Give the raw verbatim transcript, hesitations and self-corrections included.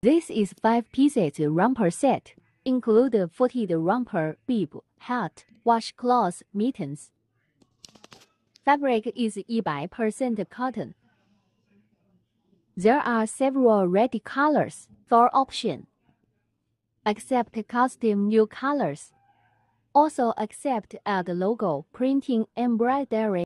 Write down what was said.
This is five pieces romper set. Include footed romper, bib, hat, washcloth, mittens. Fabric is one hundred percent cotton. There are several ready colors for option. Accept custom new colors. Also accept add logo, printing, embroidery.